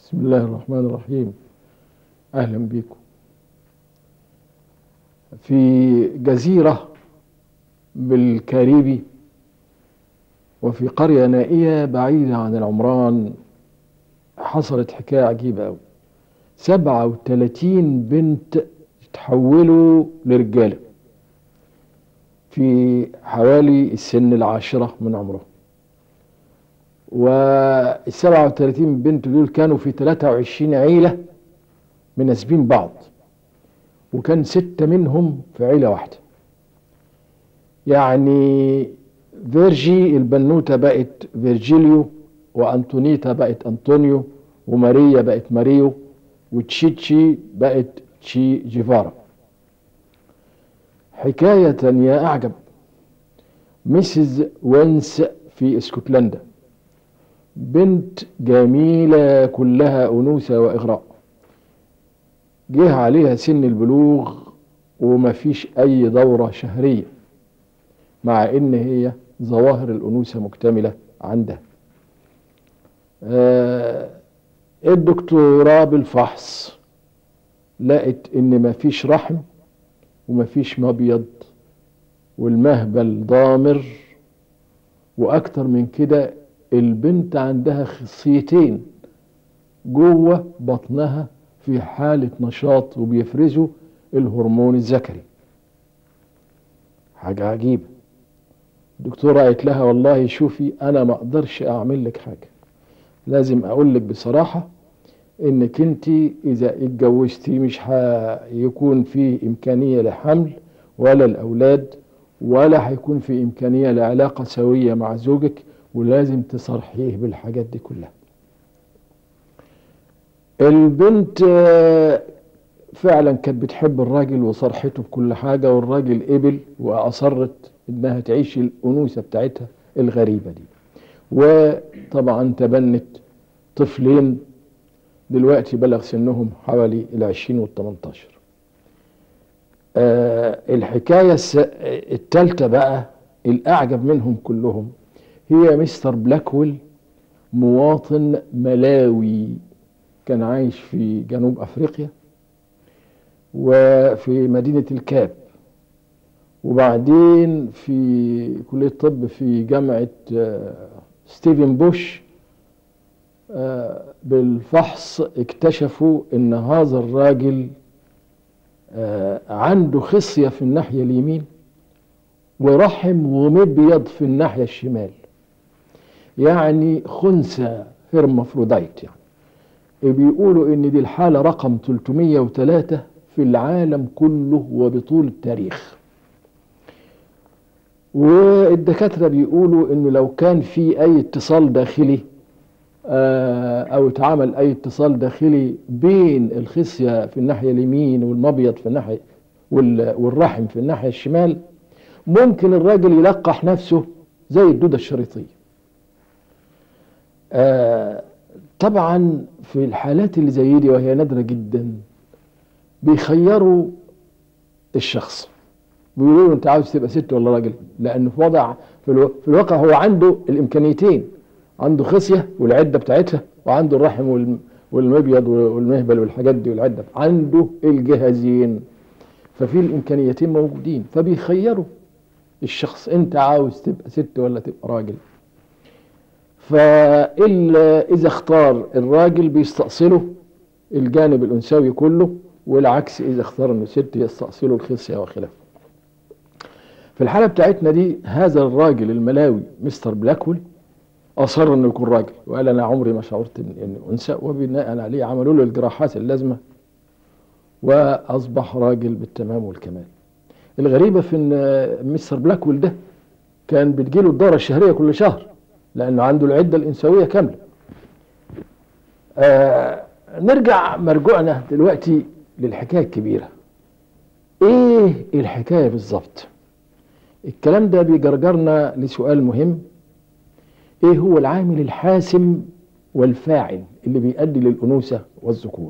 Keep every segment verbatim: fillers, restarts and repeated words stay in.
بسم الله الرحمن الرحيم. أهلا بكم. في جزيرة بالكاريبي وفي قرية نائية بعيدة عن العمران حصلت حكاية عجيبة أوي. سبعة وثلاثين بنت تحولوا لرجالة في حوالي السن العاشرة من عمرهم، والسبعة وثلاثين بنت دول كانوا في ثلاثة وعشرين عيلة مناسبين بعض، وكان ستة منهم في عيلة واحدة. يعني فيرجي البنوتة بقت فيرجيليو، وأنطونيتا بقت أنطونيو، وماريا بقت ماريو، وتشيتشي بقت تشي جيفارا. حكاية يا أعجب، ميسيز وينس في اسكتلندا، بنت جميلة كلها أنوثة وإغراء، جه عليها سن البلوغ وما فيش أي دورة شهرية، مع إن هي ظواهر الأنوثة مكتملة عندها. آه الدكتوراه بالفحص لقت إن ما فيش رحم وما فيش مبيض، والمهبل ضامر، وأكتر من كده البنت عندها خصيتين جوه بطنها في حالة نشاط وبيفرزوا الهرمون الذكري. حاجة عجيبة. الدكتورة قالت لها والله شوفي أنا ما أقدرش أعمل لك حاجة، لازم أقول لك بصراحة إنك أنت إذا اتجوزتي مش هيكون في إمكانية لحمل ولا الأولاد، ولا هيكون في إمكانية لعلاقة سوية مع زوجك، ولازم تصرحيه بالحاجات دي كلها. البنت فعلا كانت بتحب الراجل وصرحته بكل حاجة، والراجل قبل وأصرت إنها تعيش الأنوثة بتاعتها الغريبة دي، وطبعا تبنت طفلين دلوقتي بلغ سنهم حوالي العشرين والتمنتاشر. آه الحكاية التالتة بقى الأعجب منهم كلهم، هي مستر بلاكويل، مواطن ملاوي كان عايش في جنوب أفريقيا وفي مدينة الكاب، وبعدين في كلية طب في جامعة ستيفن بوش. بالفحص اكتشفوا ان هذا الراجل عنده خصية في الناحية اليمين ورحم ومبيض في الناحية الشمال، يعني خنثى هرمافروديت. يعني بيقولوا ان دي الحالة رقم ثلاثمية وثلاثة في العالم كله وبطول التاريخ. والدكاترة بيقولوا انه لو كان في اي اتصال داخلي او اتعمل اي اتصال داخلي بين الخصية في الناحية اليمين والمبيض في الناحية والرحم في الناحية الشمال، ممكن الراجل يلقح نفسه زي الدودة الشريطية. طبعا في الحالات اللي زي دي وهي نادرة جدا بيخيروا الشخص، بيقولوا له انت عاوز تبقى ست ولا راجل، لانه في وضع في, الو... في الواقع هو عنده الامكانيتين، عنده خصية والعدة بتاعتها، وعنده الرحم وال... والمبيض والمهبل والحاجات دي والعدة، عنده الجهازين، ففي الامكانيتين موجودين، فبيخيروا الشخص انت عاوز تبقى ست ولا تبقى راجل. فإذا اختار الراجل بيستأصله الجانب الأنثوي كله، والعكس إذا اختار انه ست يستأصله الخصية وخلافه. في الحالة بتاعتنا دي هذا الراجل الملاوي مستر بلاكويل أصر انه يكون راجل، وقال انا عمري ما شعرت انه انثى، وبناء عليه عملوا له الجراحات اللازمة واصبح راجل بالتمام والكمال. الغريبة في ان مستر بلاكويل ده كان بتجيله الدورة الشهرية كل شهر، لانه عنده العدة الانثوية كاملة. آه نرجع مرجوعنا دلوقتي للحكاية الكبيرة. ايه الحكاية بالظبط؟ الكلام ده بيجرجرنا لسؤال مهم، ايه هو العامل الحاسم والفاعل اللي بيؤدي للأنوثة والذكورة؟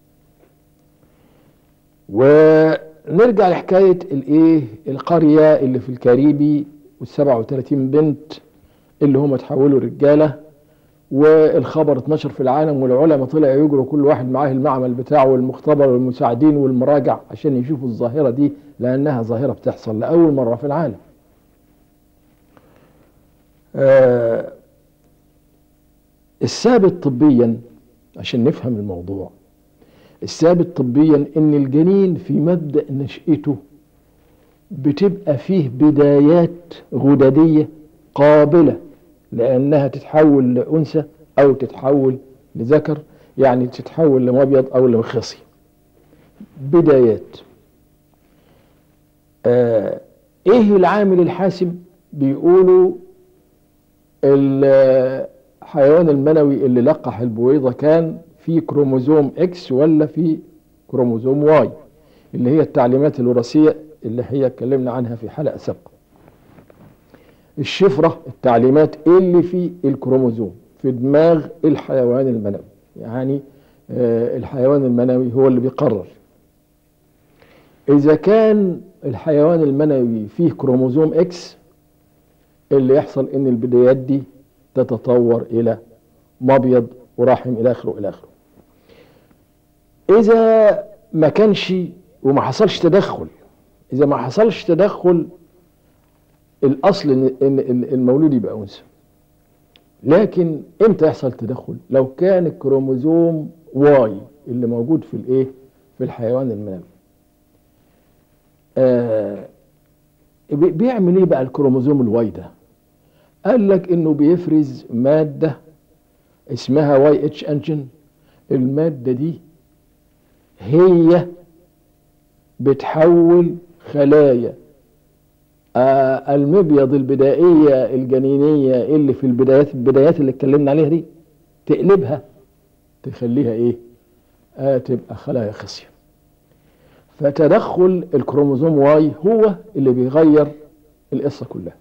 ونرجع لحكاية الايه القرية اللي في الكاريبي والسبعة وثلاثين بنت اللي هم تحولوا رجالة، والخبر اتنشر في العالم، والعلماء طلعوا يجروا كل واحد معاه المعمل بتاعه والمختبر والمساعدين والمراجع عشان يشوفوا الظاهرة دي، لأنها ظاهرة بتحصل لأول مرة في العالم. آه الثابت طبيا عشان نفهم الموضوع، الثابت طبيا ان الجنين في مبدأ نشأته بتبقى فيه بدايات غددية قابلة لأنها تتحول لأنثى أو تتحول لذكر، يعني تتحول لمبيض أو لمخصي. بدايات. آه إيه العامل الحاسم؟ بيقولوا الحيوان المنوي اللي لقح البويضة كان في كروموزوم إكس ولا في كروموزوم واي، اللي هي التعليمات الوراثية اللي هي اتكلمنا عنها في حلقة سابقة. الشفرة التعليمات اللي في الكروموزوم في دماغ الحيوان المنوي، يعني آه الحيوان المنوي هو اللي بيقرر. إذا كان الحيوان المنوي فيه كروموزوم إكس، اللي يحصل إن البدايات دي تتطور إلى مبيض ورحم إلى آخره إلى آخره. إذا ما كانش وما حصلش تدخل، إذا ما حصلش تدخل الأصل إن المولود يبقى أنثى. لكن إمتى يحصل تدخل؟ لو كان الكروموزوم واي اللي موجود في الإيه؟ في الحيوان المنوي. آه بيعمل إيه بقى الكروموزوم الواي ده؟ قال لك إنه بيفرز مادة اسمها واي اتش انجين. المادة دي هي بتحول خلايا آه المبيض البدائية الجنينية اللي في البدايات البدايات اللي اتكلمنا عليها دي، تقلبها تخليها ايه؟ آه تبقى خلايا خصية. فتدخل الكروموزوم واي هو اللي بيغير القصة كلها،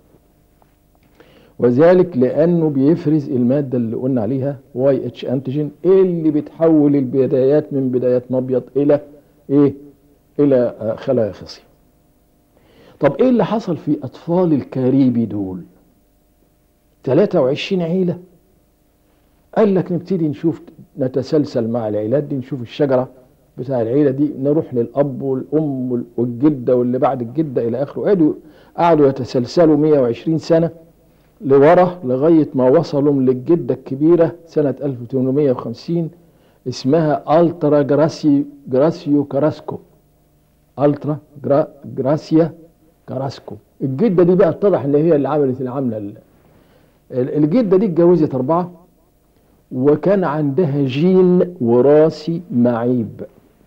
وذلك لأنه بيفرز المادة اللي قلنا عليها واي اتش انتيجين اللي بتحول البدايات من بدايات مبيض إلى إيه؟ إلى آه خلايا خصية. طب ايه اللي حصل في اطفال الكاريبي دول؟ ثلاثة وعشرين عيلة. قال لك نبتدي نشوف نتسلسل مع العيلات دي، نشوف الشجرة بتاع العيلة دي، نروح للأب والأم والجدة واللي بعد الجدة إلى آخره. قعدوا قعدوا يتسلسلوا مئة وعشرين سنة لورا لغاية ما وصلوا للجدة الكبيرة سنة ألف وثمانمئة وخمسين، اسمها ألترا جراسي جراسيو كاراسكو. ألترا جرا جراسيا كاراسكو. الجدة دي بقى اتضح ان هي اللي عملت العملة. الجدة دي اتجوزت أربعة وكان عندها جين وراثي معيب.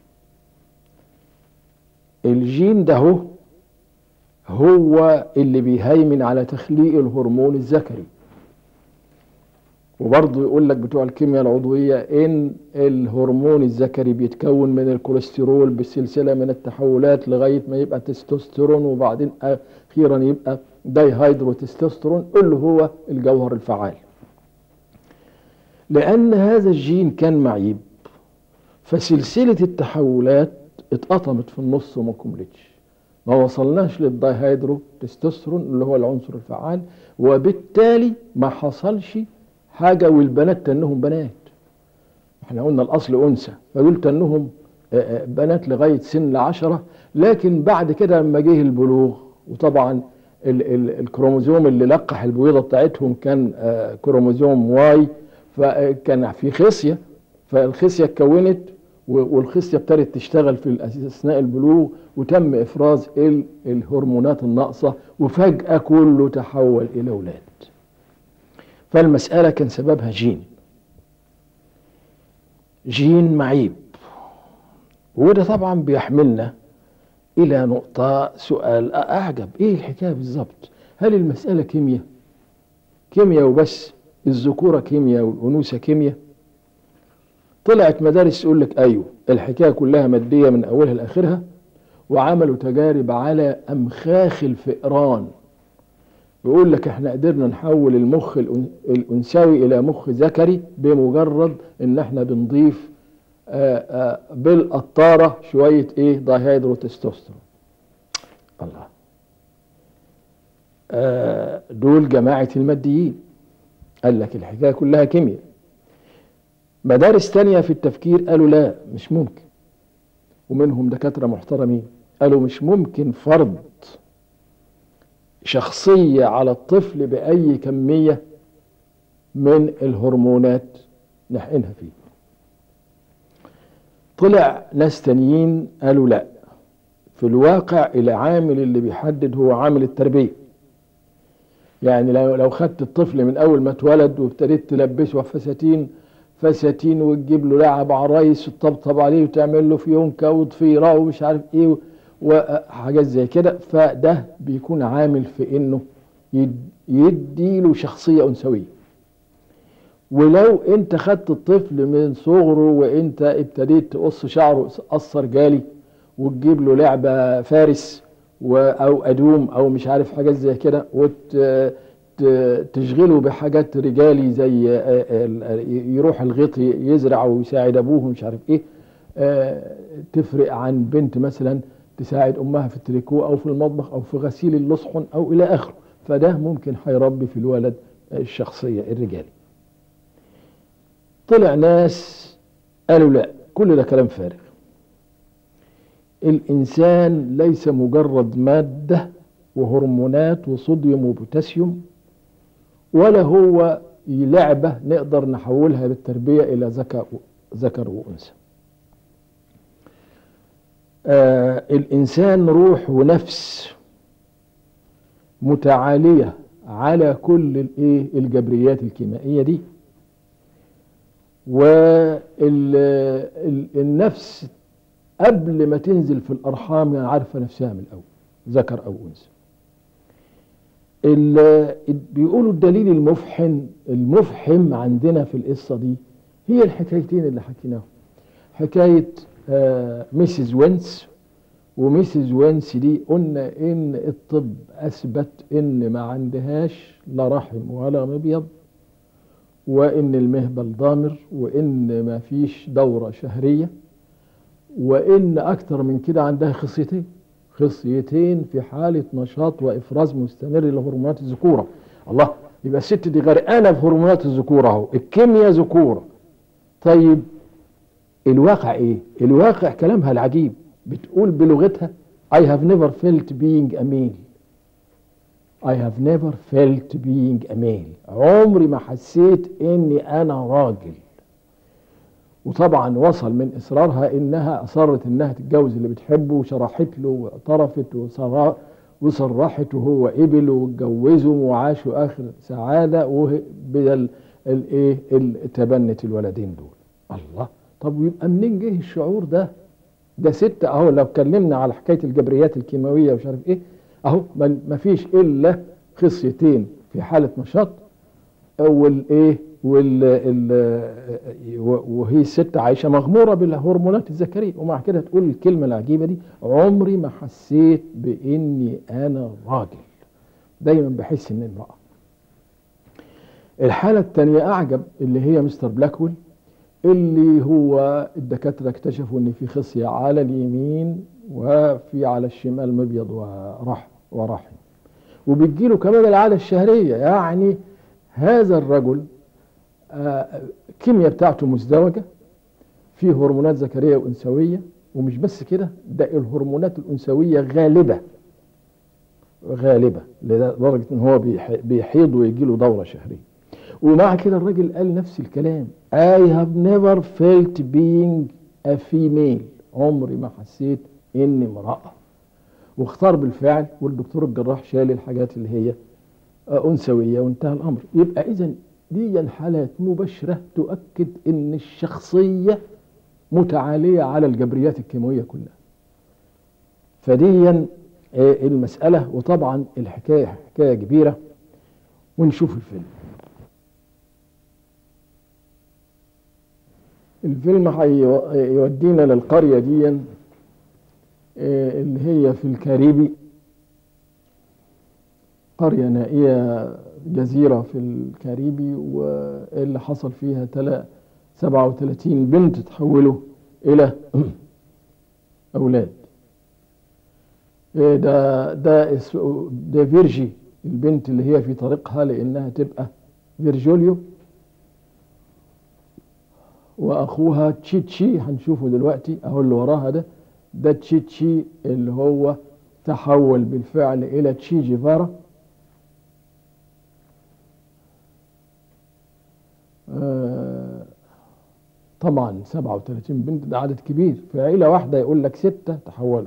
الجين ده هو هو اللي بيهيمن على تخليق الهرمون الذكري. وبرضه يقول لك بتوع الكيمياء العضوية ان الهرمون الذكري بيتكون من الكوليسترول بسلسلة من التحولات لغاية ما يبقى تستوستيرون، وبعدين اخيرا يبقى دايهيدروتستوستيرون اللي هو الجوهر الفعال. لان هذا الجين كان معيب فسلسلة التحولات اتقطمت في النص وما كملتش، ما وصلناش للدايهيدروتستوستيرون اللي هو العنصر الفعال، وبالتالي ما حصلش حاجة. والبنات تنهم بنات، احنا قلنا الأصل أنثى، فدول تنهم بنات لغاية سن عشرة. لكن بعد كده لما جه البلوغ، وطبعا ال ال الكروموزوم اللي لقح البويضة بتاعتهم كان كروموزوم واي، فكان في خصية، فالخصية اتكونت والخصية ابتدت تشتغل في أثناء البلوغ، وتم إفراز الهرمونات الناقصة، وفجأة كله تحول إلى أولاد. فالمسألة كان سببها جين جين معيب. وده طبعا بيحملنا إلى نقطة سؤال أعجب، إيه الحكاية بالظبط؟ هل المسألة كيمياء كيمياء وبس؟ الذكورة كيمياء والأنوثة كيمياء؟ طلعت مدارس يقول لك أيوه الحكاية كلها مادية من أولها لآخرها، وعملوا تجارب على أمخاخ الفئران. يقول لك احنا قدرنا نحول المخ الأنثوي إلى مخ ذكري بمجرد إن احنا بنضيف آآ آآ بالقطارة شوية إيه؟ دايهيدروتستوستيرون. الله. دول جماعة الماديين. قال لك الحكاية كلها كيمياء، مدارس تانية في التفكير قالوا لا مش ممكن، ومنهم دكاترة محترمين قالوا مش ممكن فرض شخصية على الطفل بأي كمية من الهرمونات نحقنها فيه. طلع ناس تانيين قالوا لا، في الواقع العامل اللي بيحدد هو عامل التربية. يعني لو لو خدت الطفل من أول ما اتولد وابتديت تلبسه فساتين فساتين وتجيب له لعب عرايس وتطبطب عليه وتعمل له فيونكة وضفيرة ومش عارف ايه وحاجات زي كده، فده بيكون عامل في انه يدي له شخصية أنثوية. ولو انت خدت الطفل من صغره وانت ابتديت تقص شعره قص رجالي وتجيب له لعبة فارس او ادوم او مش عارف حاجات زي كده وتشغله بحاجات رجالي زي يروح الغيط يزرع ويساعد ابوه مش عارف ايه، تفرق عن بنت مثلا تساعد امها في التريكو او في المطبخ او في غسيل اللصحن او الى اخره، فده ممكن هيربي في الولد الشخصية الرجالي. طلع ناس قالوا لا، كل ده كلام فارغ. الإنسان ليس مجرد مادة وهرمونات وصوديوم وبوتاسيوم، ولا هو لعبة نقدر نحولها بالتربية إلى ذكر ذكر وأنثى. آه الإنسان روح ونفس متعالية على كل الايه الجبريات الكيميائية دي، والنفس قبل ما تنزل في الأرحام يعني عارفة نفسها من الأول ذكر أو أنثى. بيقولوا الدليل المفحم المفحم عندنا في القصة دي هي الحكايتين اللي حكيناهم، حكاية آه ميسيس وينس. وميسيس وينس دي قلنا إن الطب أثبت إن ما عندهاش لا رحم ولا مبيض، وإن المهبل ضامر، وإن ما فيش دورة شهرية، وإن أكتر من كده عندها خصيتين خصيتين في حالة نشاط وإفراز مستمر لهرمونات الذكورة. الله، يبقى الست دي غرقانة في هرمونات الذكورة اهو، الكيمياء ذكورة. طيب الواقع إيه؟ الواقع كلامها العجيب، بتقول بلغتها I have never felt being a male. I have never felt being a male. عمري ما حسيت إني أنا راجل. وطبعا وصل من إصرارها إنها أصرت إنها تتجوز اللي بتحبه، وشرحت له واعترفت وصرحت وهو قبل واتجوزهم وعاشوا آخر سعادة وبدل الإيه تبنت الولدين دول. الله، طب ويبقى منين جه الشعور ده؟ ده ست أهو، لو اتكلمنا على حكاية الجبريات الكيماوية ومش عارف إيه، أهو ما فيش إلا خصيتين في حالة نشاط والإيه وهي الست عايشة مغمورة بالهرمونات الذكرية، ومع كده تقول الكلمة العجيبة دي عمري ما حسيت بإني أنا راجل، دايما بحس إني امرأة. الحالة الثانية أعجب، اللي هي مستر بلاكويل، اللي هو الدكاترة اكتشفوا إن في خصية على اليمين وفي على الشمال مبيض ورحم ورحم، وبتجيله كمان العادة الشهرية. يعني هذا الرجل الكيمياء بتاعته مزدوجة، فيه هرمونات ذكرية وأنثوية، ومش بس كده، ده الهرمونات الأنثوية غالبة غالبة لدرجة ان هو بيحيض ويجي له دورة شهرية. ومع كده الراجل قال نفس الكلام I have never felt being a female. عمري ما حسيت اني امرأة. واختار بالفعل، والدكتور الجراح شال الحاجات اللي هي أنثوية وانتهى الأمر. يبقى إذن دي حالات مباشرة تؤكد ان الشخصية متعالية على الجبريات الكيماوية كلها. فديا المسألة، وطبعا الحكاية حكاية كبيرة. ونشوف الفيلم. الفيلم هيودينا للقرية دي اللي هي في الكاريبي، قرية نائية، جزيرة في الكاريبي، واللي حصل فيها سبعة وثلاثين بنت تحولوا إلى أولاد. ده ده ده فيرجي، البنت اللي هي في طريقها لأنها تبقى فيرجوليو، واخوها تشيتشي، هنشوفه دلوقتي اهو اللي وراها ده، ده تشيتشي اللي هو تحول بالفعل الى تشي جيفارا. آه طبعا سبعة وثلاثين بنت ده عدد كبير في عيلة واحدة، يقول لك ستة تحولوا.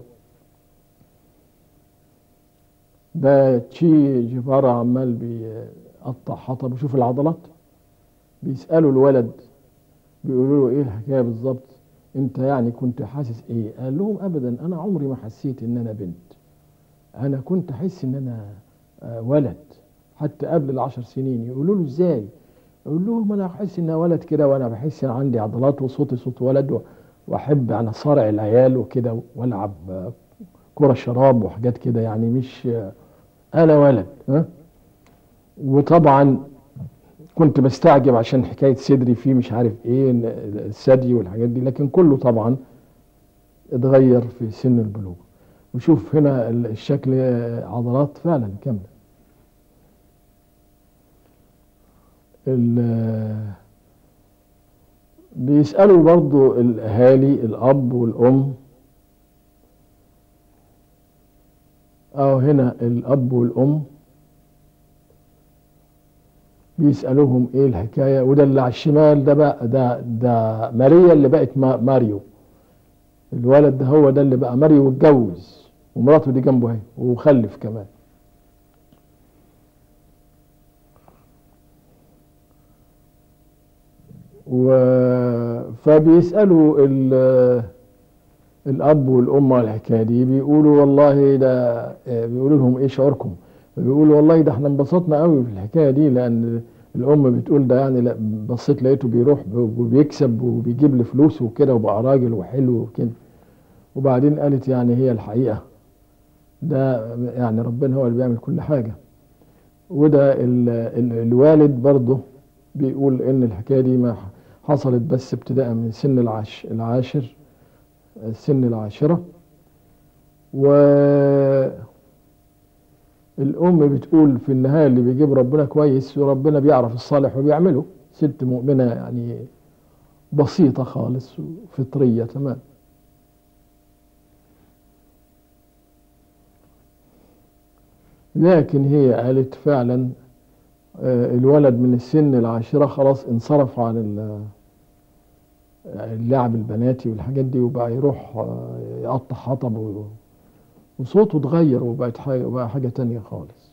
ده تشي جيفارا عمال بيقطع حطب وشوف العضلات. بيسألوا الولد بيقولوا له ايه الحكاية بالظبط، انت يعني كنت حاسس ايه؟ قال لهم ابدا انا عمري ما حسيت ان انا بنت، انا كنت احس ان انا آه، ولد حتى قبل العشر سنين. يقولوا له ازاي؟ يقول لهم انا احس ان أنا ولد كده، وانا بحس ان عندي عضلات وصوتي صوت ولد و- واحب انا صارع العيال وكده والعب آه، كرة شراب وحاجات كده، يعني مش آه، انا ولد ها. وطبعا كنت بستعجب عشان حكاية صدري فيه مش عارف ايه إن الثدي والحاجات دي، لكن كله طبعا اتغير في سن البلوغ. وشوف هنا الشكل آه، عضلات فعلا كاملة. ال- بيسألوا برضو الأهالي الأب والأم، أو هنا الأب والأم بيسألوهم إيه الحكاية. وده اللي على الشمال ده بقى ده ده ماريا اللي بقت ما- ماريو. الولد ده هو ده اللي بقى ماريو واتجوز، ومراته دي جنبه اهي وخلف كمان. و فبيسألوا ال- الأب والأم على الحكاية دي، بيقولوا والله ده بيقولوا لهم إيه شعوركم؟ بيقولوا والله ده احنا انبسطنا قوي في الحكاية دي، لأن الأم بتقول ده يعني لا بصيت لقيته بيروح وبيكسب وبيجيب لي فلوس وكده وبقى راجل وحلو وكده. وبعدين قالت يعني هي الحقيقة ده يعني ربنا هو اللي بيعمل كل حاجة. وده ال ال الوالد برضه بيقول إن الحكاية دي ما حصلت بس ابتداء من سن العش العاشر السن العاشرة. والأم بتقول في النهاية اللي بيجيب ربنا كويس، وربنا بيعرف الصالح وبيعمله. ست مؤمنة يعني بسيطة خالص وفطرية تمام. لكن هي قالت فعلا آه، الولد من السن العاشرة خلاص انصرف عن ال- اللعب البناتي والحاجات دي، وبقى يروح آه، يقطع حطب و- وصوته اتغير وبقت حاجة وبقى حاجة تانية خالص.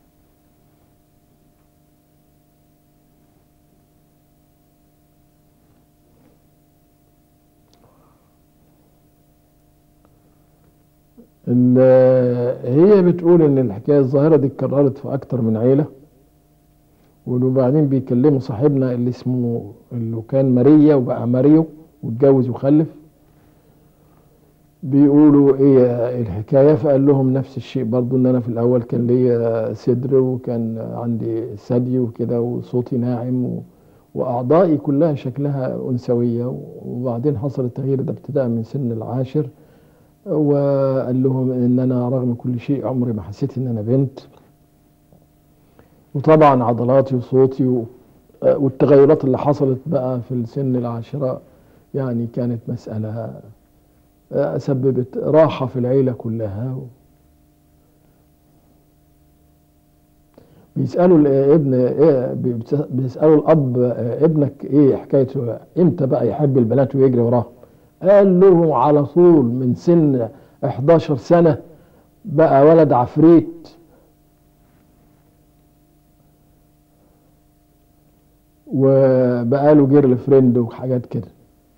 ال- هي بتقول ان الحكاية الظاهرة دي اتكررت في اكتر من عيلة. وبعدين بيكلموا صاحبنا اللي اسمه اللي كان ماريا وبقى ماريو واتجوز وخلف، بيقولوا ايه الحكاية. فقال لهم نفس الشيء برضو، ان انا في الاول كان ليا صدر وكان عندي ثدي وكده وصوتي ناعم و... واعضائي كلها شكلها انثوية. وبعدين حصل التغيير ده ابتداء من سن العاشر. وقال لهم ان انا رغم كل شيء عمري ما حسيت ان انا بنت. وطبعا عضلاتي وصوتي و... والتغيرات اللي حصلت بقى في السن العاشرة يعني كانت مسألة آه، سببت راحة في العيلة كلها. بيسألوا الابن إيه، بيسألوا الأب آه، ابنك إيه حكايته إمتى بقى يحب البنات ويجري وراهم؟ قال له على طول من سن احداشر سنة بقى ولد عفريت. وبقى له جيرل فريند وحاجات كده.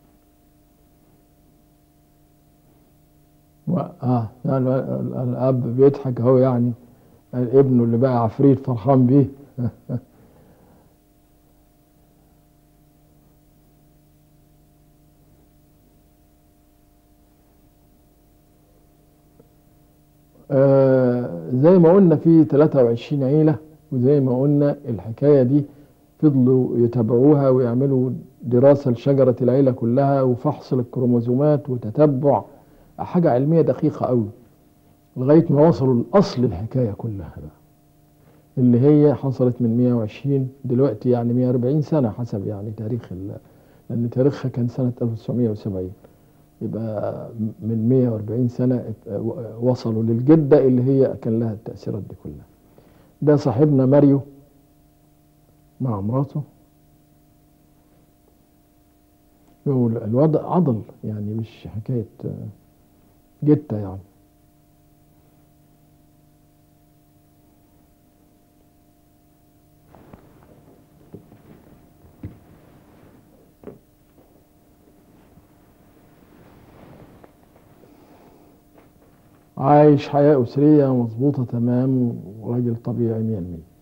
و- اه يعني الاب بيضحك اهو، يعني ابنه اللي بقى عفريت فرحان بيه. آه زي ما قلنا في ثلاثة وعشرين عيلة، وزي ما قلنا الحكاية دي فضلوا يتابعوها ويعملوا دراسة لشجرة العيلة كلها وفحص الكروموزومات وتتبع حاجة علمية دقيقة قوي، لغاية ما وصلوا لأصل الحكاية كلها بقى، اللي هي حصلت من مئة وعشرين دلوقتي يعني مئة وأربعين سنة حسب يعني تاريخ لأن تاريخها كان سنة ألف وتسعمائة وسبعين، يبقى من مائة وأربعين سنة وصلوا للجدة اللي هي كان لها التأثيرات دي كلها. ده صاحبنا ماريو مع مراته، الوضع عضل يعني مش حكاية جتة يعني. عايش حياة أسرية مظبوطة تمام، وراجل طبيعي مية المية.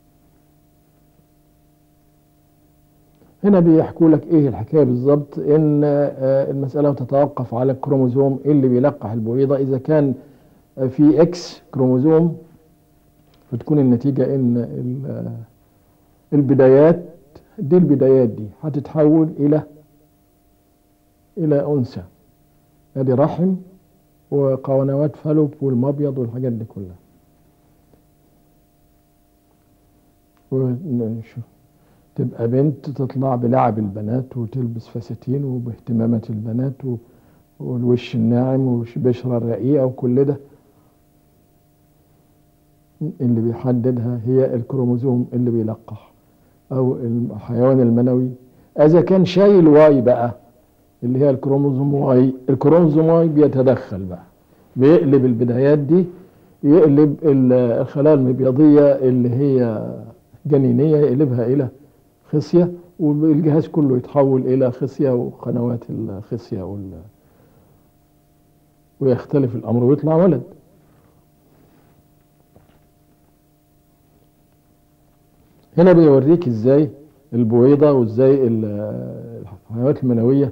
هنا بيحكوا لك ايه الحكاية بالظبط، ان المسألة تتوقف على الكروموزوم اللي بيلقح البويضة. اذا كان في اكس كروموزوم فتكون النتيجة ان البدايات دي البدايات دي هتتحول الى الى انثى، ادي رحم وقنوات فالوب والمبيض والحاجات دي كلها. ونشوف تبقى بنت تطلع بلعب البنات وتلبس فساتين وباهتمامات البنات والوش الناعم والبشرة الرقيقة وكل ده اللي بيحددها هي الكروموزوم اللي بيلقح او الحيوان المنوي. اذا كان شايل واي بقى اللي هي الكروموزوم واي، الكروموزوم واي بيتدخل بقى، بيقلب البدايات دي، يقلب الخلايا المبيضية اللي هي جنينية يقلبها الى خصية، والجهاز كله يتحول الى خصية وقنوات الخصية وال... ويختلف الامر ويطلع ولد. هنا بيوريك ازاي البويضة وازاي الحيوانات المنوية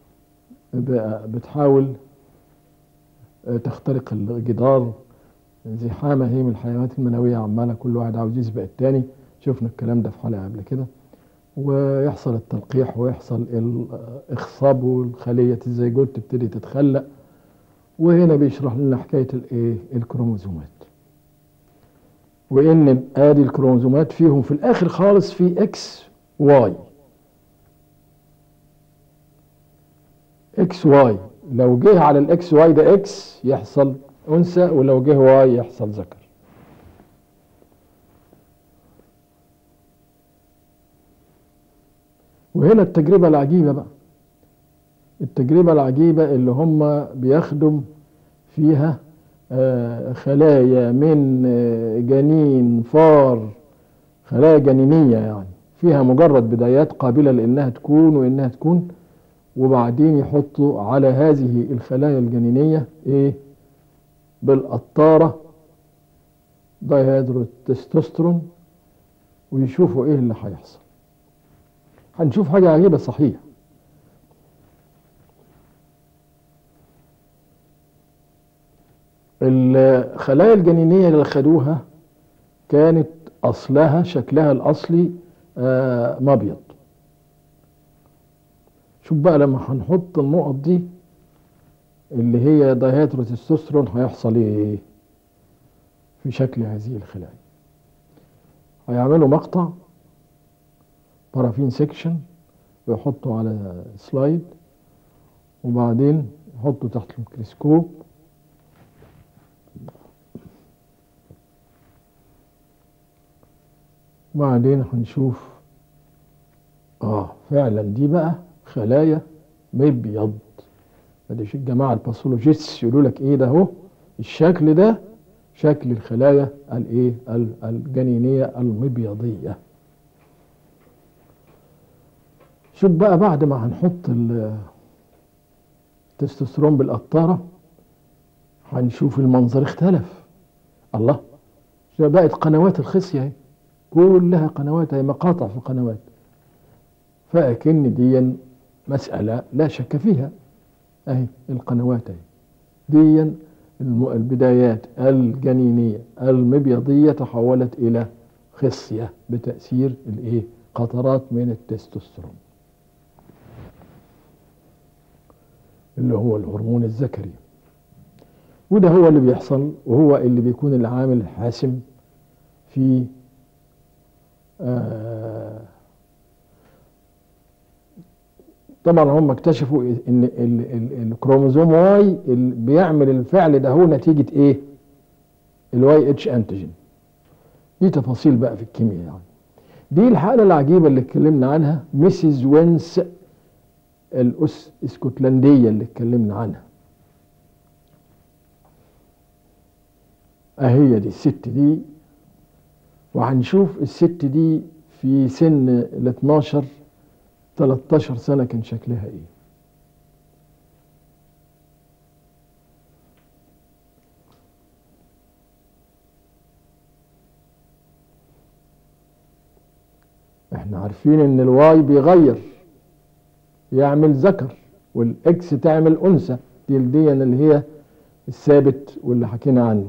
بتحاول تخترق الجدار. زحامة هي من الحيوانات المنوية عمالة كل واحد عاوز يسبق التاني، شفنا الكلام ده في حلقة قبل كده. ويحصل التلقيح ويحصل الإخصاب والخلية الزيجوت تبتدي تتخلق. وهنا بيشرح لنا حكاية الايه الكروموزومات، وإن آدي الكروموزومات فيهم في الآخر خالص في إكس واي. إكس واي لو جه على الإكس واي ده إكس يحصل أنثى، ولو جه واي يحصل ذكر. وهنا التجربة العجيبة بقى، التجربة العجيبة اللي هم بيخدم فيها خلايا من جنين فار، خلايا جنينية يعني فيها مجرد بدايات قابلة لأنها تكون وإنها تكون، وبعدين يحطوا على هذه الخلايا الجنينية إيه بالقطارة دايهيدروتستوستيرون ويشوفوا إيه اللي هيحصل. هنشوف حاجة عجيبة صحيح. الخلايا الجنينية اللي خدوها كانت أصلها شكلها الأصلي آه مبيض. شوف بقى لما هنحط النقط دي اللي هي دايهيدروتستوستيرون هيحصل ايه في شكل هذه الخلايا. هيعملوا مقطع بارافين سيكشن ويحطوا على سلايد، وبعدين يحطوا تحت الميكروسكوب وبعدين هنشوف اه فعلا دي بقى خلايا مبيض. ادي الجماعه الباثولوجيست يقولوا لك ايه ده اهو الشكل ده شكل الخلايا الايه الجنينيه المبيضيه. شوف بقى بعد ما هنحط التستوستيرون بالقطاره هنشوف المنظر اختلف. الله، بقت قنوات الخصيه اهي كلها قنوات، هي مقاطع في قنوات. فأكن دي مسألة لا شك فيها، اهي القنوات اهي دي البدايات الجنينية المبيضية تحولت إلى خصية بتأثير الايه قطرات من التستوستيرون اللي هو الهرمون الذكري. وده هو اللي بيحصل، وهو اللي بيكون العامل الحاسم في آه طبعا هم اكتشفوا ان ال- ال- الكروموزوم واي اللي بيعمل الفعل ده هو نتيجة ايه؟ الواي اتش انتيجين. دي تفاصيل بقى في الكيمياء يعني. دي الحالة العجيبة اللي اتكلمنا عنها، ميسيس وينس الأس اسكتلندية اللي اتكلمنا عنها. اهي دي الست دي، وهنشوف الست دي في سن ال اتناشر تلتاشر سنة كان شكلها ايه. احنا عارفين ان الواي بيغير، يعمل ذكر، والاكس تعمل انثى. دي الدي ان اللي هي الثابت واللي حكينا عنه.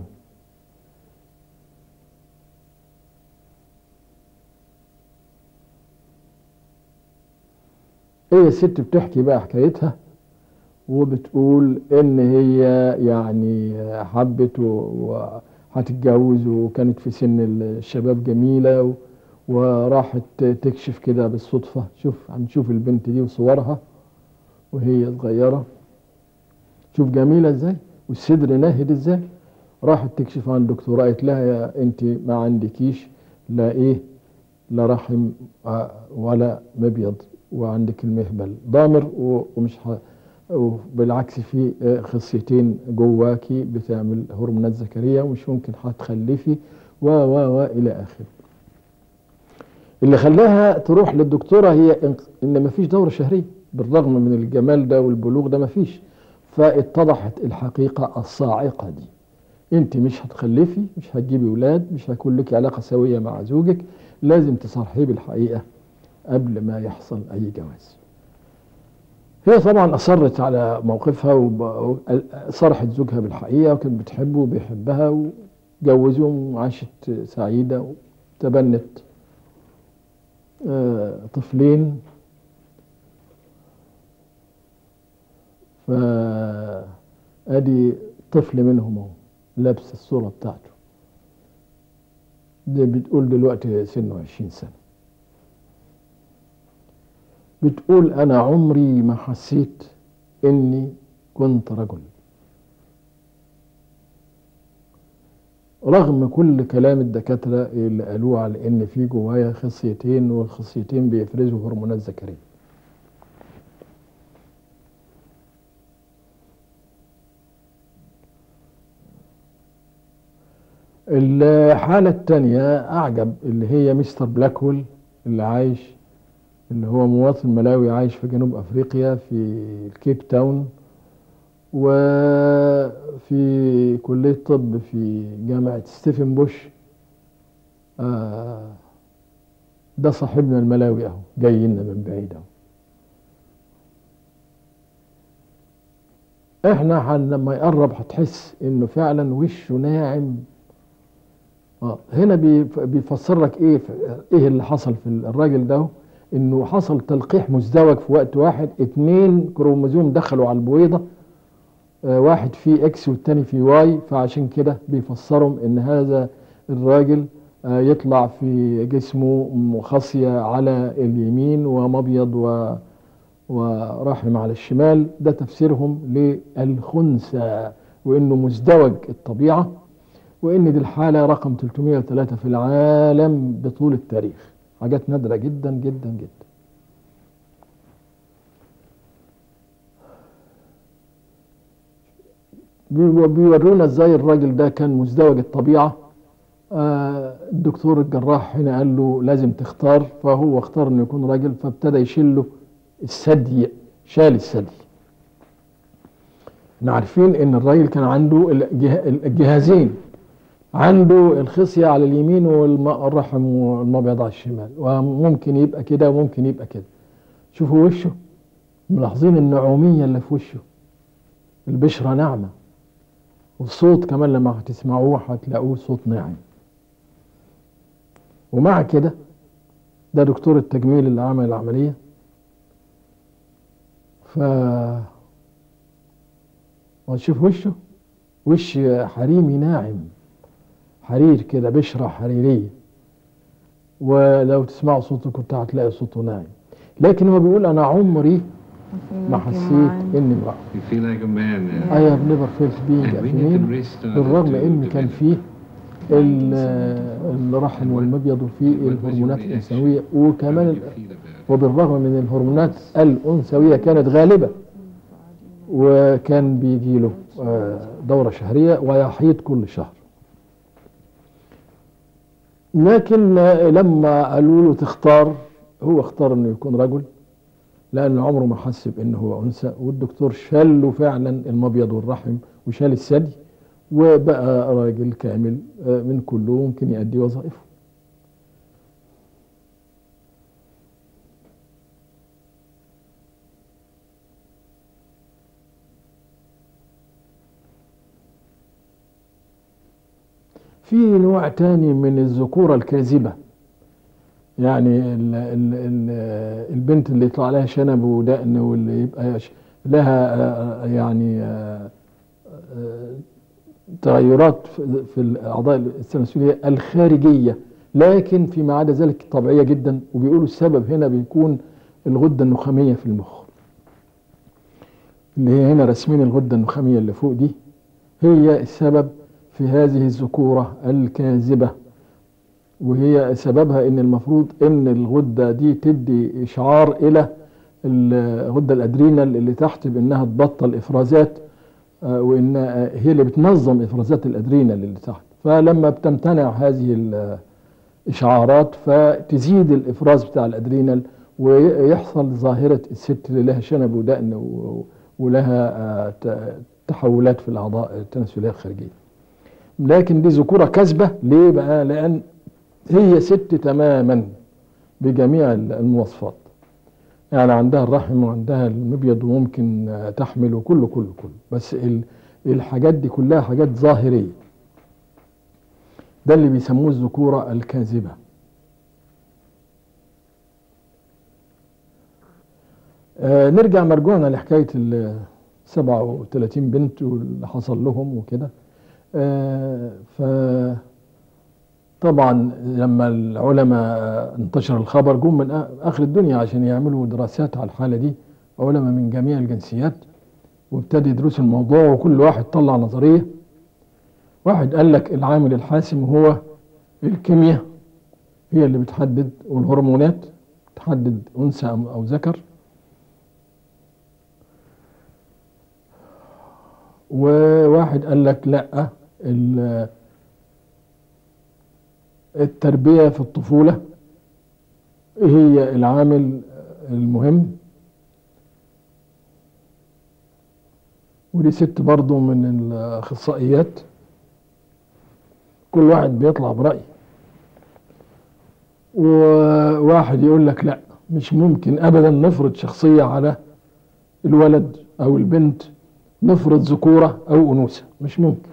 ايه الست بتحكي بقى حكايتها، وبتقول ان هي يعني حبت وهتتجوز، وكانت في سن الشباب جميلة و- وراحت تكشف كده بالصدفة. شوف هنشوف البنت دي وصورها وهي صغيرة، شوف جميلة ازاي والصدر ناهد ازاي. راحت تكشف عن دكتورة، قالت لها يا انت ما عندكيش لا ايه، لا رحم آه، ولا مبيض، وعندك المهبل ضامر و- ومش ه... وبالعكس في آه، خصيتين جواكي بتعمل هرمونات ذكرية ومش ممكن هتخلفي و و و الى اخره. اللي خلاها تروح للدكتورة هي ان إن مفيش دورة شهرية، بالرغم من الجمال ده والبلوغ ده مفيش. فاتضحت الحقيقة الصاعقة دي، انت مش هتخلفي، مش هتجيبي ولاد، مش هيكون لك علاقة سوية مع زوجك، لازم تصرحيه بالحقيقة قبل ما يحصل اي جواز. هي طبعا اصرت على موقفها وصرحت زوجها بالحقيقة، وكانت بتحبه وبيحبها، وجوزهم وعاشت سعيدة وتبنت آه، طفلين. فادي طفل منهم اهو لابس الصورة بتاعته. دي بتقول دلوقتي سنه عشرين سنة. بتقول أنا عمري ما حسيت إني كنت رجل، رغم كل كلام الدكاترة اللي قالوه على إن في جوايا خصيتين، والخصيتين بيفرزوا هرمونات ذكرية. الحالة التانية أعجب، اللي هي مستر بلاكول اللي عايش، اللي هو مواطن ملاوي عايش في جنوب أفريقيا في الكيب تاون، وفي كلية طب في جامعة ستيفن بوش. آه، ده صاحبنا الملاوي اهو جاي لنا من بعيد اهو. احنا حن لما يقرب هتحس انه فعلا وشه ناعم. اه هنا بيف- بيفسر لك ايه ايه اللي حصل في الراجل ده، انه حصل تلقيح مزدوج في وقت واحد، اتنين كروموزوم دخلوا على البويضة، آه، واحد فيه اكس والتاني فيه واي، فعشان كده بيفسرهم ان هذا الراجل آه، يطلع في جسمه خصية على اليمين ومبيض و ورحم على الشمال. ده تفسيرهم للخنثى، وانه مزدوج الطبيعة، وان دي الحالة رقم تلتمية وتلاتة في العالم بطول التاريخ. حاجات نادرة جدا جدا جدا. بيو- بيورونا ازاي الراجل ده كان مزدوج الطبيعة. آه، الدكتور الجراح هنا قال له لازم تختار، فهو اختار انه يكون راجل، فابتدى يشيل له الثدي، شال الثدي. احنا عارفين ان الراجل كان عنده الجه- الجهازين، عنده الخصية على اليمين والرحم والمبيض على الشمال، وممكن يبقى كده وممكن يبقى كده. شوفوا وشه، ملاحظين النعومية اللي في وشه، البشرة ناعمة، والصوت كمان لما هتسمعوه هتلاقوه صوت ناعم. ومع كده ده دكتور التجميل اللي عمل العملية. ف وشوف وشه، وش حريمي ناعم، حرير كده، بشرة حريرية، ولو تسمعوا صوته كنت هتلاقي صوته ناعم. لكن هو بيقول أنا عمري ما حسيت اني امرأة. I have never felt being a female، بالرغم ان كان فيه الرحم والمبيض وفيه الهرمونات الانثويه، وكمان وبالرغم من الهرمونات الانثويه كانت غالبه، وكان بيجي له دوره شهريه ويحيض كل شهر. لكن لما قالوا له تختار، هو اختار انه يكون رجل، لأنه عمره ما حس بأنه هو أنثى، والدكتور شال له فعلا المبيض والرحم وشال الثدي، وبقى راجل كامل من كله ممكن يؤدي وظائفه. في نوع تاني من الذكورة الكاذبة، يعني ال ال ال البنت اللي يطلع لها شنب ودقن، واللي يبقى لها يعني تغيرات في الأعضاء التناسلية الخارجية، لكن فيما عدا ذلك طبيعية جدا. وبيقولوا السبب هنا بيكون الغدة النخامية في المخ، اللي هي هنا رسمين الغدة النخامية اللي فوق دي، هي السبب في هذه الذكورة الكاذبة. وهي سببها ان المفروض ان الغدة دي تدي اشعار الى الغدة الادرينال اللي تحت بانها تبطل افرازات، وان هي اللي بتنظم افرازات الادرينال اللي تحت. فلما بتمتنع هذه الاشعارات فتزيد الافراز بتاع الادرينال، ويحصل ظاهرة الست اللي لها شنب ودقن ولها تحولات في الاعضاء التناسلية الخارجية. لكن دي ذكورة كاذبة. ليه بقى؟ لان هي ست تماما بجميع المواصفات، يعني عندها الرحم وعندها المبيض وممكن تحمل وكله كله كله، بس الحاجات دي كلها حاجات ظاهرية. ده اللي بيسموه الذكورة الكاذبة. آه نرجع مرجوعنا لحكاية ال سبعة وثلاثين بنت واللي حصل لهم وكده. آه ف طبعا لما العلماء انتشر الخبر جم من اخر الدنيا عشان يعملوا دراسات على الحالة دي، علماء من جميع الجنسيات، وابتدوا يدرسوا الموضوع، وكل واحد طلع نظرية. واحد قال لك العامل الحاسم هو الكيمياء، هي اللي بتحدد، والهرمونات تحدد انثى او ذكر. وواحد قال لك لا، التربية في الطفولة هي العامل المهم. ودي ست برضو من الأخصائيات، كل واحد بيطلع برأي. وواحد يقول لك لا، مش ممكن أبدا نفرض شخصية على الولد أو البنت، نفرض ذكورة أو أنوثة، مش ممكن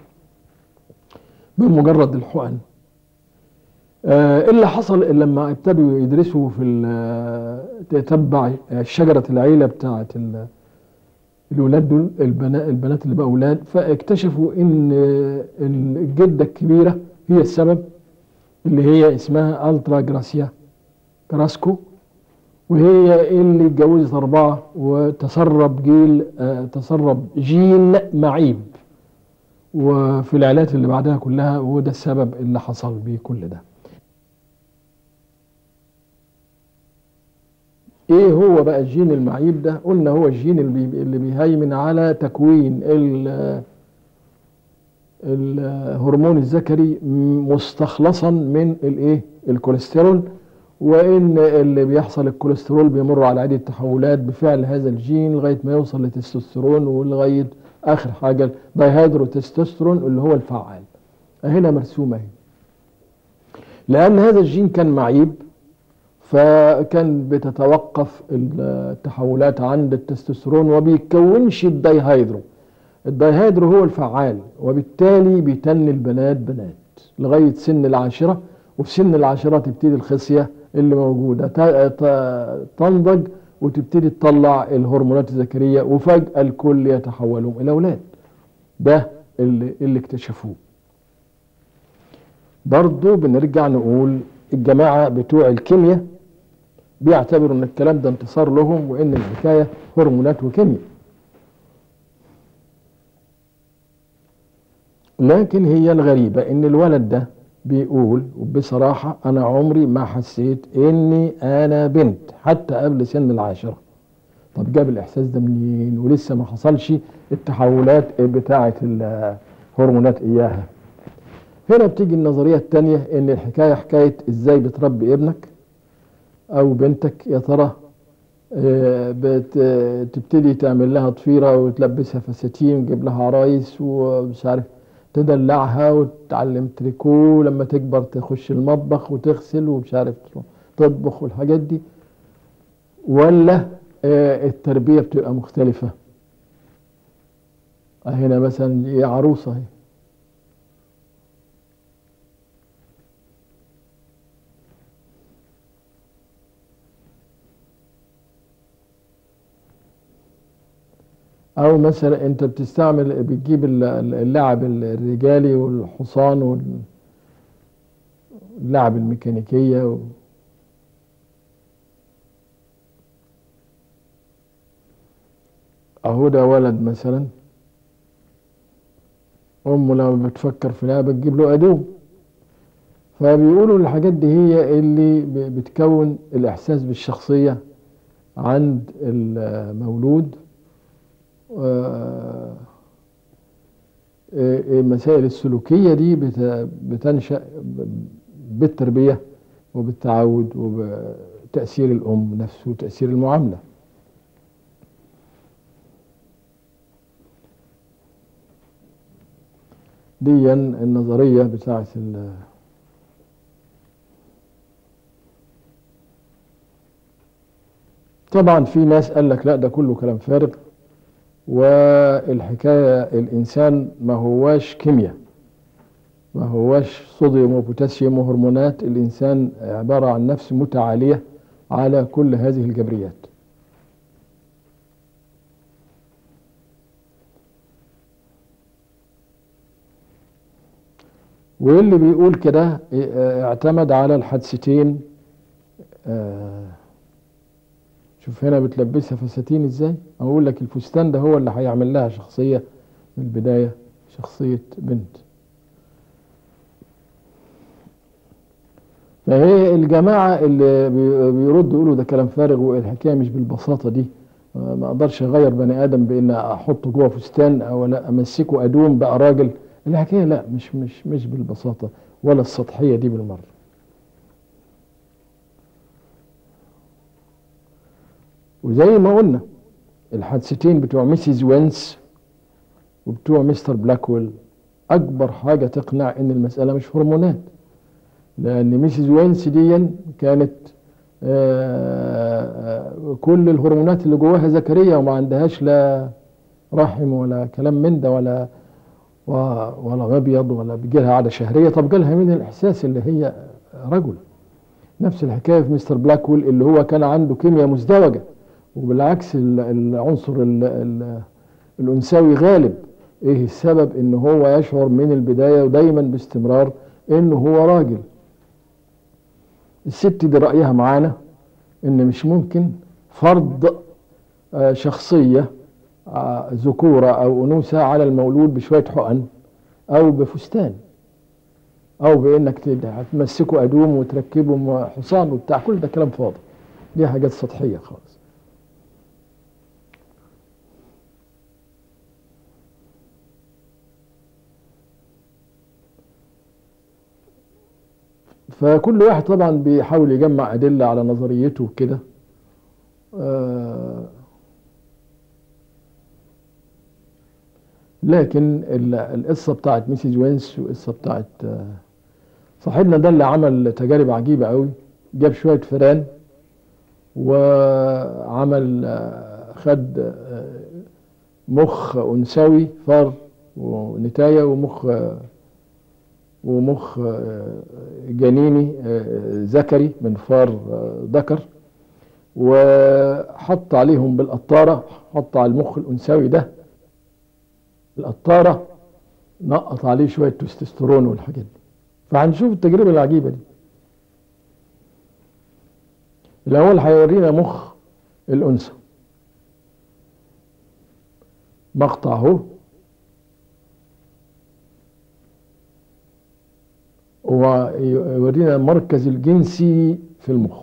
بمجرد الحقن. آه اللي حصل لما ابتدوا يدرسوا في تتبع شجرة العيلة بتاعة الولاد دول، البنات, البنات اللي بقى أولاد، فاكتشفوا إن الجدة الكبيرة هي السبب، اللي هي اسمها ألترا جراسيا كراسكو، وهي اللي اتجوزت أربعة وتسرب جيل آه تسرب جين معيب، وفي العائلات اللي بعدها كلها، وده السبب اللي حصل بيه كل ده. ايه هو بقى الجين المعيب ده؟ قلنا هو الجين اللي بيهيمن على تكوين الهرمون الذكري مستخلصا من الايه الكوليسترول، وان اللي بيحصل الكوليسترول بيمر على عدة تحولات بفعل هذا الجين لغايه ما يوصل للتستوستيرون، ولغايه اخر حاجه دايهيدروتستوستيرون اللي هو الفعال. هنا مرسومه اهي. لان هذا الجين كان معيب، فكان بتتوقف التحولات عند التستوستيرون وبيكونش الدايهيدرو. الدايهيدرو هو الفعال، وبالتالي بيتن البنات بنات لغاية سن العاشرة، وفي سن العاشرة تبتدي الخصية اللي موجودة تنضج وتبتدي تطلع الهرمونات الذكرية، وفجأة الكل يتحولهم إلى أولاد. ده اللي, اللي اكتشفوه. برضو بنرجع نقول الجماعة بتوع الكيمياء بيعتبروا ان الكلام ده انتصار لهم وان الحكايه هرمونات وكيمياء. لكن هي الغريبه ان الولد ده بيقول بصراحه انا عمري ما حسيت اني انا بنت حتى قبل سن العاشره. طب جاب الاحساس ده منين ولسه ما حصلش التحولات بتاعه الهرمونات اياها؟ هنا بتيجي النظريه الثانيه ان الحكايه حكايه ازاي بتربي ابنك او بنتك. يا ترى بتبتدي تعمل لها ضفيره وتلبسها فساتين وتجيب لها عرايس ومش عارف تدلعها وتتعلم تريكو، لما تكبر تخش المطبخ وتغسل ومش عارف تطبخ والحاجات دي، ولا التربيه بتبقى مختلفه؟ هنا مثلا هي عروسه اهي، او مثلا انت بتستعمل بتجيب اللعب الرجالي والحصان واللعب الميكانيكيه و... اهو ده ولد مثلا امه لما بتفكر في لعبه تجيب له ادوم. فبيقولوا الحاجات دي هي اللي بتكون الاحساس بالشخصيه عند المولود. المسائل السلوكية دي بتنشأ بالتربية وبالتعود وبتأثير الأم نفسه وتأثير المعاملة. دي النظرية بتاعت ال طبعا في ناس قال لك لا ده كله كلام فارغ، والحكاية الإنسان ما هواش كيمياء، ما هواش صوديوم وبوتاسيوم وهرمونات، الإنسان عبارة عن نفس متعالية على كل هذه الجبريات. واللي بيقول كده اعتمد على الحادثتين. شوف هنا بتلبسها فساتين ازاي، اقول لك الفستان ده هو اللي هيعمل لها شخصية من البداية، شخصية بنت. فهي الجماعة اللي بيردوا يقولوا ده كلام فارغ والحكاية مش بالبساطة دي، ما اقدرش اغير بني ادم بان احطه جوه فستان او لا امسكه ادوم بقى راجل، الحكاية لا مش مش مش بالبساطة ولا السطحية دي بالمرة. وزي ما قلنا الحادثتين بتوع ميسيز وينس وبتوع مستر بلاكويل اكبر حاجة تقنع ان المسألة مش هرمونات، لان ميسيز وينس دي كانت كل الهرمونات اللي جواها ذكرية وما عندهاش لا رحم ولا كلام من ده ولا ولا مبيض ولا بيجيلها عادة شهرية. طب جالها من الإحساس اللي هي رجل. نفس الحكاية في مستر بلاكويل اللي هو كان عنده كيمياء مزدوجة، وبالعكس العنصر الأنثوي غالب. إيه السبب؟ إن هو يشعر من البداية ودايما باستمرار إنه هو راجل. الست دي رأيها معانا إن مش ممكن فرض شخصية ذكورة أو أنوثة على المولود بشوية حقن أو بفستان أو بإنك تمسكه أدوم وتركبه حصان وبتاع، كل ده كلام فاضي، دي حاجات سطحية خالص. فكل واحد طبعا بيحاول يجمع أدلة على نظريته كده. آه لكن القصة بتاعت ميسيز وينس والقصة بتاعت صاحبنا ده اللي عمل تجارب عجيبة قوي. جاب شوية فئران وعمل خد مخ أنثوي فار ونتاية ومخ ومخ جنيني ذكري من فار ذكر، وحط عليهم بالقطارة، حط على المخ الأنثوي ده القطارة، نقط عليه شوية تستوستيرون والحاجات دي. فهنشوف التجربة العجيبة دي. الأول هيورينا مخ الأنثى، مقطع اهو، ويورينا المركز الجنسي في المخ.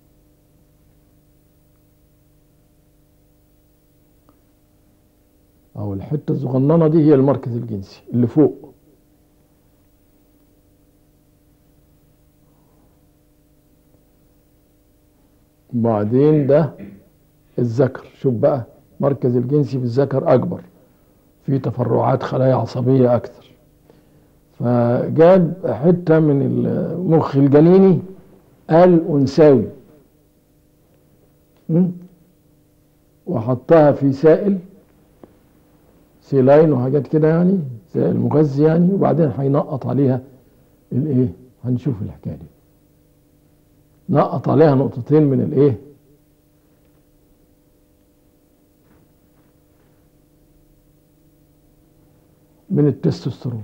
أو الحتة الصغننة دي هي المركز الجنسي اللي فوق. وبعدين ده الذكر، شوف بقى مركز الجنسي في الذكر أكبر، في تفرعات خلايا عصبية أكثر. فجاب حتة من المخ الجنيني الأنثوي وحطها في سائل سيلاين وحاجات كده، يعني سائل مغذي يعني، وبعدين هينقط عليها الايه، هنشوف الحكايه دي. نقط عليها نقطتين من الايه، من التستوستيرون.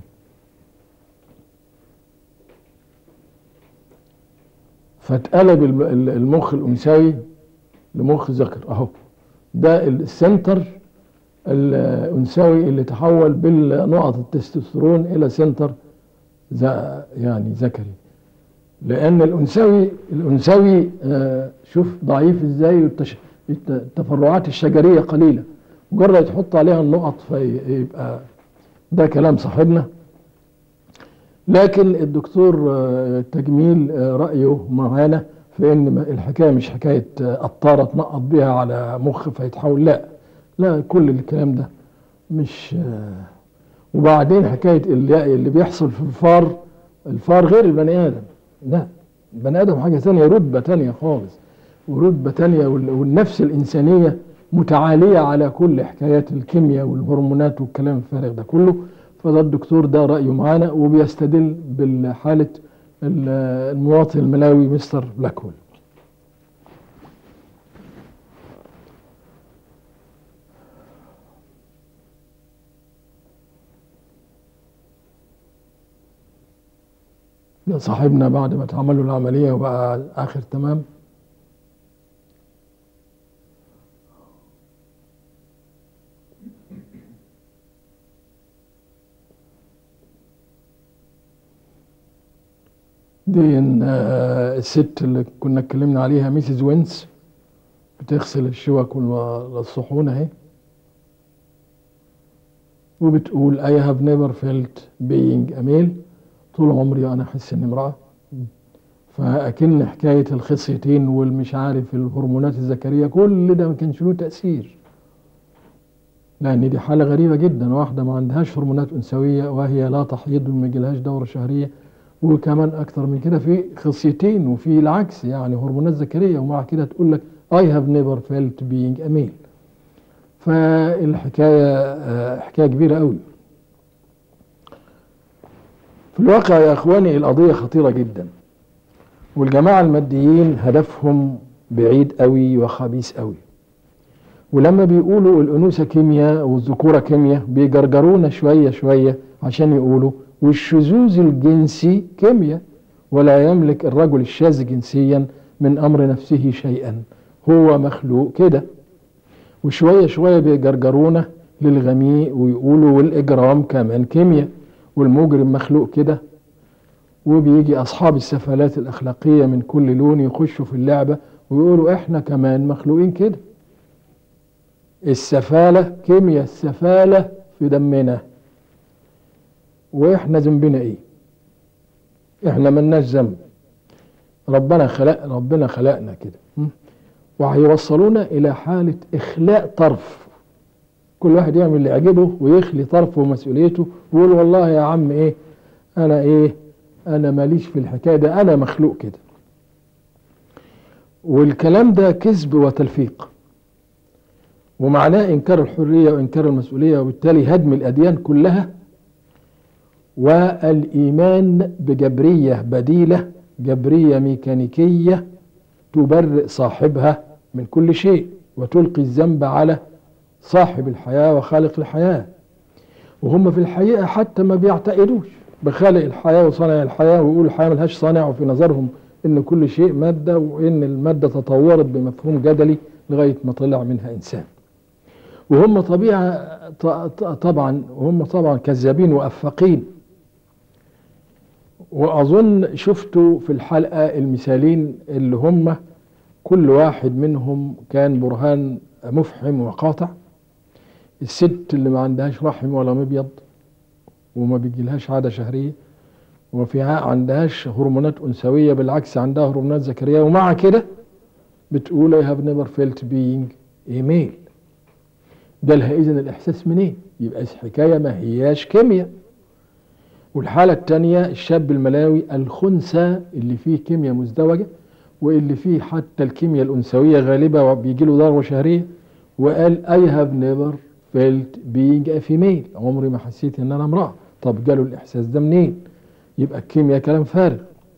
فاتقلب المخ الانثوي لمخ ذكر اهو. ده السنتر الانثوي اللي تحول بالنقط التستوستيرون الى سنتر يعني ذكري. لان الانثوي الانثوي آه شوف ضعيف ازاي، التفرعات الشجريه قليله، مجرد تحط عليها النقط فيبقى ده كلام صاحبنا. لكن الدكتور آه تجميل آه رايه معانا في ان الحكايه مش حكايه قطاره تنقط بيها على مخ فيتحول، لا لا، كل الكلام ده مش آه وبعدين حكايه اللي, اللي بيحصل في الفار، الفار غير البني ادم، لا البني ادم حاجه ثانيه، رتبه ثانيه خالص، ورتبه ثانيه، والنفس الانسانيه متعاليه على كل حكايات الكيمياء والهرمونات والكلام الفارغ ده كله. فده الدكتور ده رايه معانا، وبيستدل بالحاله المواطن الملاوي مستر بلاك هول. صاحبنا بعد ما اتعمل له العملية وبقى آخر تمام، دي الست اللي كنا اتكلمنا عليها ميسيز وينس، بتغسل الشوك والصحون اهي، وبتقول I have never felt being a male، طول عمري انا احس اني امرأة. فاكن حكاية الخصيتين والمش عارف الهرمونات الذكرية كل ده ما كانش له تأثير، لان دي حالة غريبة جدا، واحدة ما عندهاش هرمونات انثوية وهي لا تحيض وما يجيلهاش دورة شهرية، وكمان اكتر من كده في خصيتين، وفي العكس يعني هرمونات ذكرية، ومع كده تقول لك I have never felt being a male. فالحكاية حكاية كبيرة قوي. في الواقع يا اخواني القضية خطيرة جدا، والجماعة الماديين هدفهم بعيد قوي وخبيث قوي، ولما بيقولوا الانوثة كيمياء والذكورة كيمياء بيجرجرونا شوية شوية عشان يقولوا والشذوذ الجنسي كيمياء، ولا يملك الرجل الشاذ جنسيا من امر نفسه شيئا، هو مخلوق كده. وشوية شوية بيجرجرونا للغميق ويقولوا والاجرام كمان كيمياء، والمجرم مخلوق كده. وبيجي اصحاب السفالات الاخلاقية من كل لون يخشوا في اللعبة ويقولوا احنا كمان مخلوقين كده. السفالة كيمياء، السفالة في دمنا، واحنا ذنبنا ايه؟ احنا ملناش ذنب، ربنا خلق ربنا خلقنا كده. وهيوصلونا الى حالة اخلاء طرف، كل واحد يعمل اللي يعجبه ويخلي طرفه ومسؤوليته، ويقول والله يا عم ايه انا ايه انا ماليش في الحكاية ده، انا مخلوق كده. والكلام ده كذب وتلفيق، ومعناه انكار الحرية وانكار المسؤولية، وبالتالي هدم الاديان كلها، والايمان بجبرية بديلة، جبرية ميكانيكية تبرئ صاحبها من كل شيء وتلقي الذنب على صاحب الحياة وخالق الحياة. وهم في الحقيقة حتى ما بيعتقدوش بخالق الحياة وصانع الحياة، ويقولوا الحياة ملهاش صانع، وفي نظرهم ان كل شيء مادة، وان المادة تطورت بمفهوم جدلي لغاية ما طلع منها انسان. وهم طبيعة طبعا وهم طبعا كذابين وافاقين. واظن شفتوا في الحلقة المثالين اللي هم كل واحد منهم كان برهان مفحم وقاطع. الست اللي ما عندهاش رحم ولا مبيض وما بيجيلهاش عادة شهرية وما فيها عندهاش هرمونات أنثوية، بالعكس عندها هرمونات ذكرية، ومع كده بتقول I have never felt being a male. جالها إذن الإحساس منين؟ يبقى الحكاية ما هياش كيمياء. والحالة التانية الشاب الملاوي الخنثى اللي فيه كيمياء مزدوجة واللي فيه حتى الكيمياء الأنثوية غالبة وبيجيله ضربة شهرية، وقال I have never felt being a female، عمري ما حسيت ان انا امرأة. طب جاله الاحساس ده منين؟ يبقى الكيمياء كلام فارغ.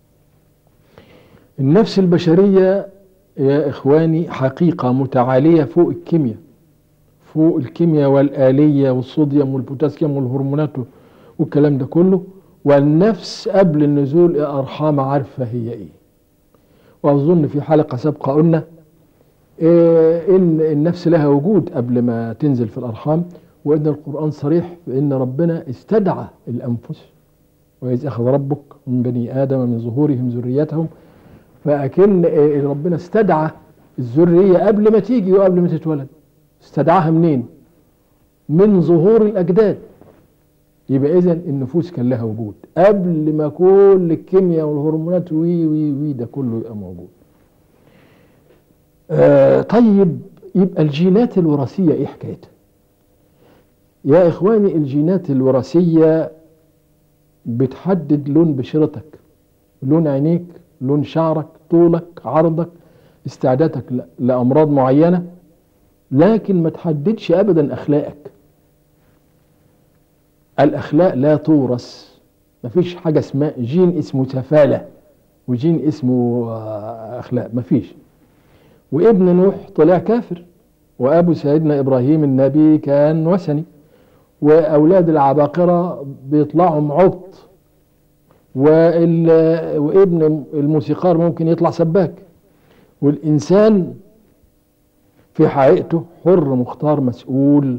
النفس البشرية يا اخواني حقيقة متعالية فوق الكيمياء، فوق الكيمياء والآلية والصوديوم والبوتاسيوم والهرمونات والكلام ده كله. والنفس قبل النزول ارحام عارفة هي ايه. واظن في حلقة سابقة قلنا إيه ان النفس لها وجود قبل ما تنزل في الارحام، وان القرآن صريح بان ربنا استدعى الانفس، وإذ أخذ ربك من بني آدم من ظهورهم ذريتهم. فأكن ربنا استدعى الذرية قبل ما تيجي وقبل ما تتولد. استدعاها منين؟ من ظهور الأجداد. يبقى إذن النفوس كان لها وجود قبل ما كل الكيمياء والهرمونات وي وي وي ده كله يبقى موجود. آه طيب يبقى الجينات الوراثية إيه حكايتها؟ يا إخواني الجينات الوراثية بتحدد لون بشرتك، لون عينيك، لون شعرك، طولك، عرضك، استعدادك لأمراض معينة، لكن ما تحددش أبدا أخلاقك. الأخلاق لا تورث. مفيش حاجة اسمها جين اسمه سفالة وجين اسمه أخلاق، مفيش. وابن نوح طلع كافر، وأبو سيدنا إبراهيم النبي كان وثني، وأولاد العباقرة بيطلعوا عبط، وابن الموسيقار ممكن يطلع سباك. والإنسان في حقيقته حر مختار مسؤول،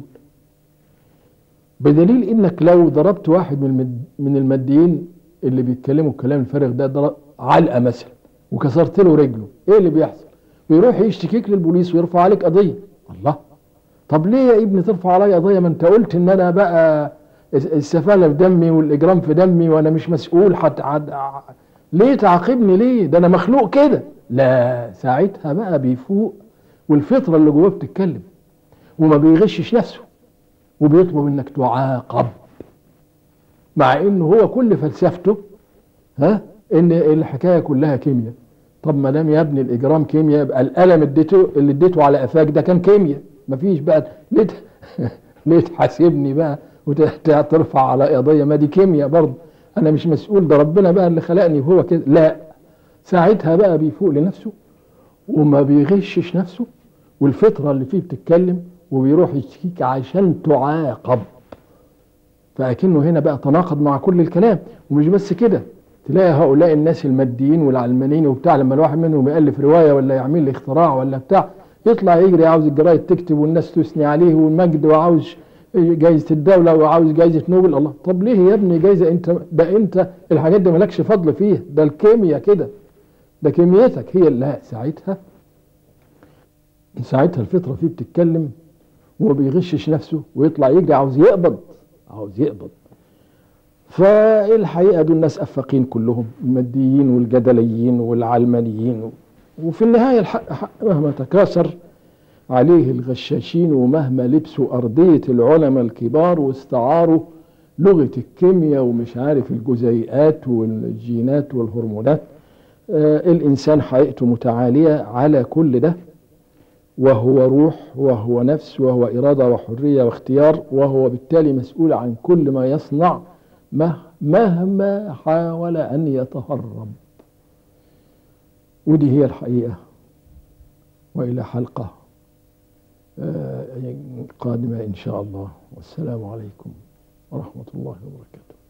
بدليل إنك لو ضربت واحد من الماديين اللي بيتكلموا الكلام الفارغ ده ضرب علقة مثلا وكسرت له رجله، إيه اللي بيحصل؟ بيروح يشتكيك للبوليس ويرفع عليك قضية. الله، طب ليه يا ابني ترفع عليا قضية؟ ما انت قلت ان انا بقى السفالة في دمي والاجرام في دمي وانا مش مسؤول. حتى عد... ليه تعاقبني ليه؟ ده انا مخلوق كده. لا، ساعتها بقى بيفوق والفطرة اللي جواه بتتكلم وما بيغشش نفسه وبيطلب انك تعاقب، مع انه هو كل فلسفته ها ان الحكاية كلها كيمياء. طب ما دام يا ابني الاجرام كيمياء يبقى الالم اديته اللي اديته على قفاك ده كان كيمياء. مفيش بقى ليه ليه تحاسبني بقى وترفع على قضيه؟ ما دي كيمياء برضه، انا مش مسؤول، ده ربنا بقى اللي خلقني وهو كده. لا، ساعتها بقى بيفوق لنفسه وما بيغشش نفسه والفطره اللي فيه بتتكلم وبيروح يشتكيك عشان تعاقب. فاكنه هنا بقى تناقض مع كل الكلام. ومش بس كده، تلاقي هؤلاء الناس الماديين والعلمانيين وبتاع لما الواحد منهم يألف روايه ولا يعمل لي اختراع ولا بتاع يطلع يجري عاوز الجرايد تكتب والناس تثني عليه والمجد وعاوز جايزة الدولة وعاوز جايزة نوبل. الله، طب ليه يا ابني جايزة؟ انت ده انت الحاجات دي مالكش فضل فيها، ده الكيمياء كده، ده كيمياتك هي. لا، ساعتها ساعتها الفطرة فيه بتتكلم وما بيغشش نفسه ويطلع يجري عاوز يقبض عاوز يقبض. فالحقيقة دول ناس أفاقين كلهم، الماديين والجدليين والعلمانيين. وفي النهاية الحق حق مهما تكاثر عليه الغشاشين ومهما لبسوا أرضية العلماء الكبار واستعاروا لغة الكيمياء ومش عارف الجزيئات والجينات والهرمونات، آه الإنسان حقيقته متعالية على كل ده، وهو روح وهو نفس وهو إرادة وحرية واختيار، وهو بالتالي مسؤول عن كل ما يصنع مهما حاول أن يتهرب. ودي هي الحقيقة. وإلى حلقة قادمة إن شاء الله، والسلام عليكم ورحمة الله وبركاته.